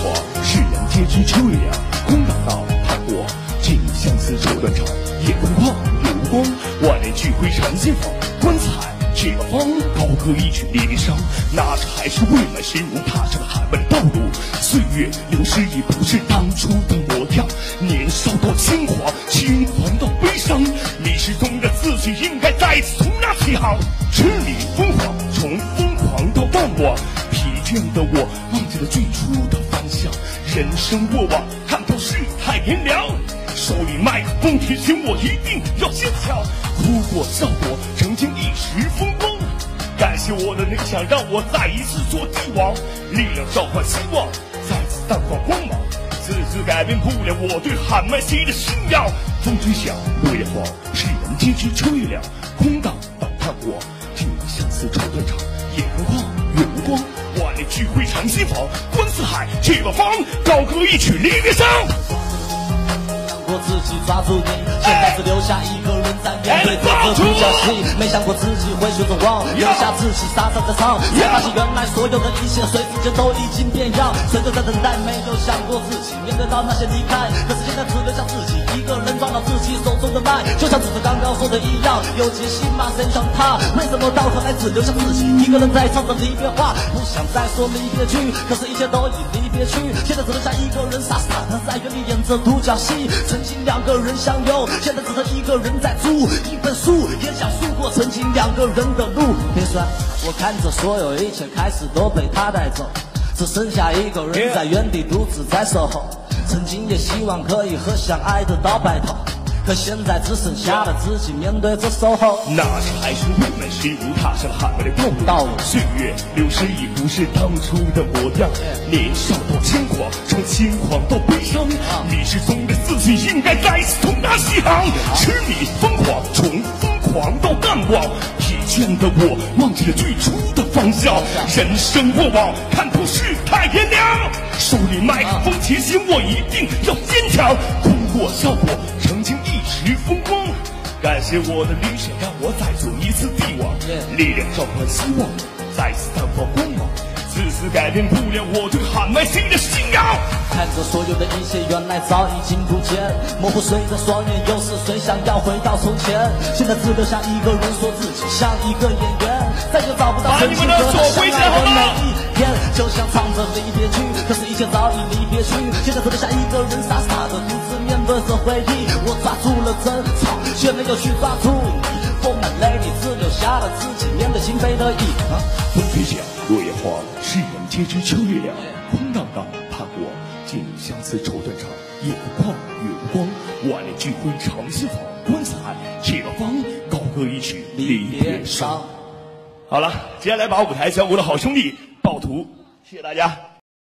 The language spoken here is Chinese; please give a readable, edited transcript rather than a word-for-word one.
花，世人皆知秋月凉。空荡荡盼过，尽相思绸缎长。夜空旷，月无光，万念俱灰长新房。观四海，这个方，高歌一曲离别伤。那是还是未满神容踏上了海外的道路。岁月流逝已不是当初的模样，年少到轻狂，轻狂到悲伤。历史中的自己应该再次从那起航，痴迷疯狂，从疯狂到淡忘。疲倦的我忘记了最初的方向，人生过往，看透世态炎凉。手里麦克风提醒我一定要坚强，哭过笑过，曾经一时风光。感谢我的理想，让我再一次做帝王，力量召唤希望，再次绽放光芒。自改变不了我对喊麦西的信仰。风吹响，落叶黄，世人皆知秋月凉。空荡荡盼过，尽相思绸缎长。夜空旷，月无光，万念俱灰长新房。观四海，这个方，高歌一曲离别伤。 我自己抓住你，现在只留下一个人在面对这个独角戏。没想过自己会选择忘，留下自己傻傻在唱，才发现原来所有的一切随时间都已经变样。随着在等待，没有想过自己面对到那些离开，可是现在只留下自己一个人抓到自己手中的麦，就像只是刚刚说的一样，有决心吗？谁想他？为什么到头来只留下自己一个人在唱着离别话？不想再说离别句，可是一切都已离别去，现在只留下一个人傻傻的在原地演着独角戏。曾经两个人相拥，现在只剩一个人在租一本书，也想述过曾经两个人的路。别说，我看着所有一切开始都被他带走，只剩下一个人在原地独自在守候。曾经也希望可以和相爱的到白头，可现在只剩下了自己面对着守候。 那时还是未满神容踏上了海外的道路，岁月流逝已不是当初的模样，年少到轻狂，从轻狂到悲伤。历史中的自己应该再次从那起航，痴迷疯狂，从疯狂到淡忘。疲倦的我忘记了最初的方向，人生过往，看透世态炎凉。手里麦克风提醒我一定要坚强，哭过笑过，曾经一时风光。感谢我的理想，让我再做一次帝王，力量召唤希望，再次绽放光芒。自改变不了我对喊麦西的信仰。 看着所有的一切原来早已经不见，模糊谁的双眼，又是谁想要回到从前？现在只留下一个人说自己像一个演员，再也找不到曾经和他相爱的每一天，就像唱着离别曲，可是一切早已离别去，现在只留下一个人傻傻的独自面对着回忆。我抓住了争吵，却没有去抓住你，充满泪你只留下了自己面对心扉的意。 风吹响，落叶黄，世人皆知秋月凉。空荡荡盼过，尽相思绸缎长。夜空旷，月无光，万念俱灰长新房。观四海，这个方，高歌一曲离别伤。好了，接下来把舞台交给我的好兄弟暴徒，谢谢大家。